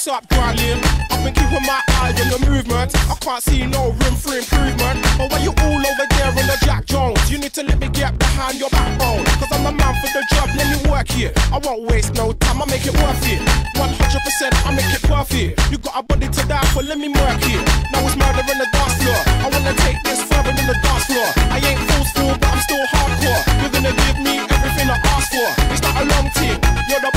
up, darling? I've been keeping my eye on the movement. I can't see no room for improvement. But when you all over there on the Jack Jones, you need to let me get behind your backbone. Cause I'm the man for the job, let me work here. I won't waste no time, I make it worth it. 100% I make it perfect. You got a body to die for, let me work it. Now it's murder on the dance floor. I wanna take this further than the dance floor. I ain't forceful, but I'm still hardcore. You're gonna give me everything I ask for. It's not a long thing, you're the